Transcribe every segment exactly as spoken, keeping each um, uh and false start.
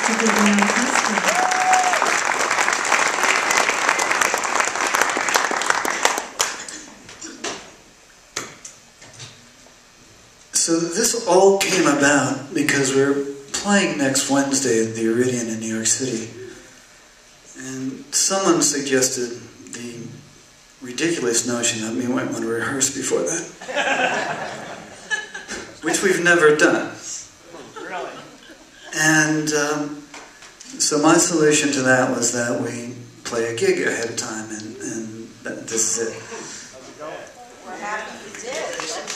So this all came about because we're playing next Wednesday at the Iridian in New York City. And someone suggested the ridiculous notion that we might want to rehearse before that. Which we've never done. Really? And um, so my solution to that was that we play a gig ahead of time, and, and that, this is it. We're happy you did.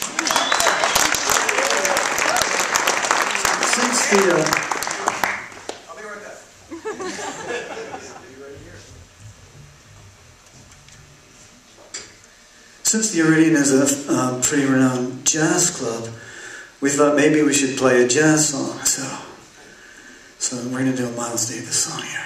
Since the... Uh, I'll be right back. Since the Iridian is a um, pretty renowned jazz club, we thought maybe we should play a jazz song. So, so we're going to do a Miles Davis song here.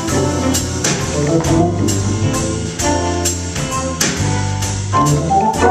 Oh,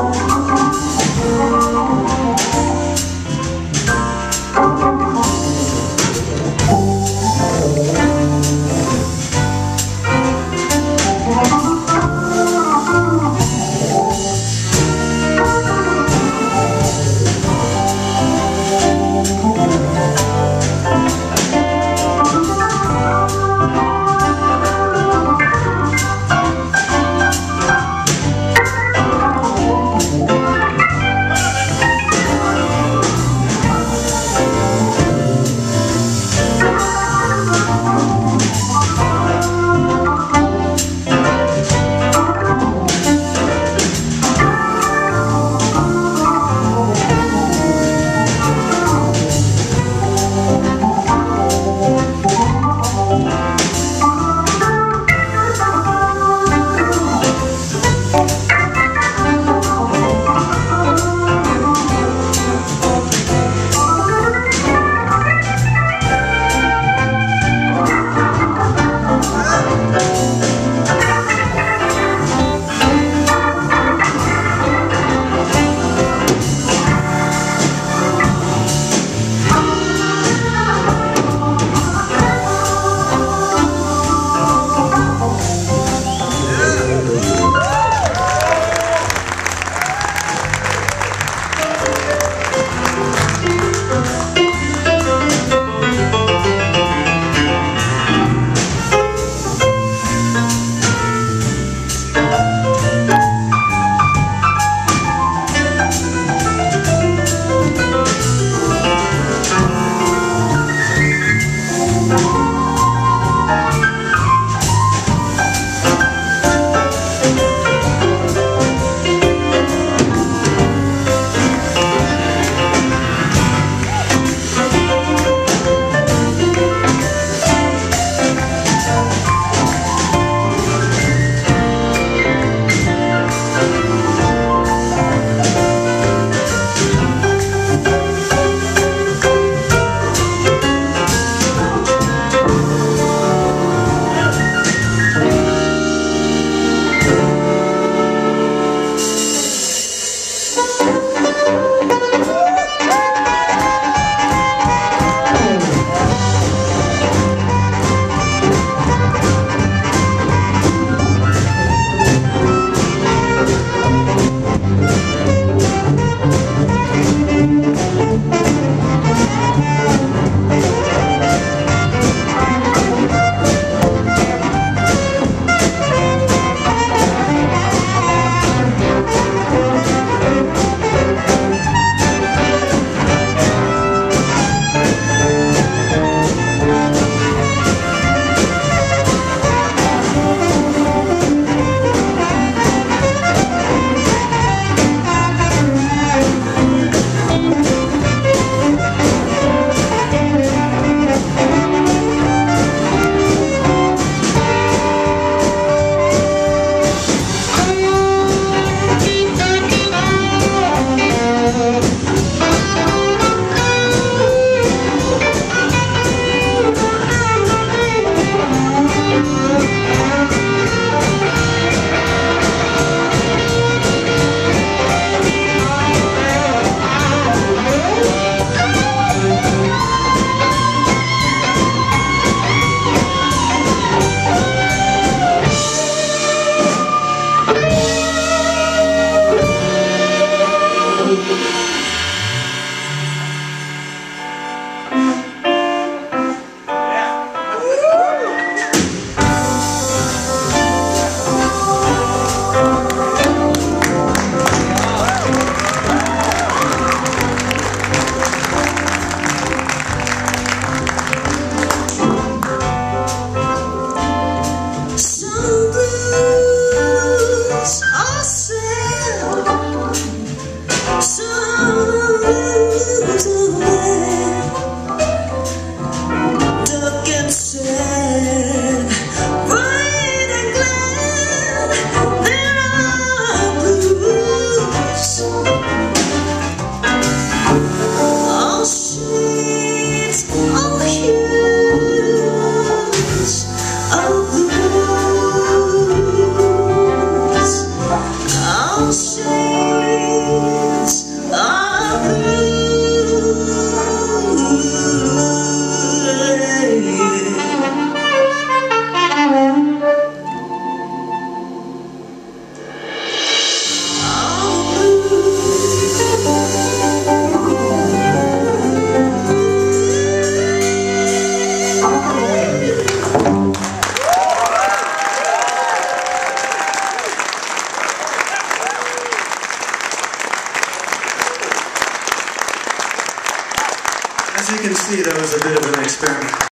As you can see, that was a bit of an experiment.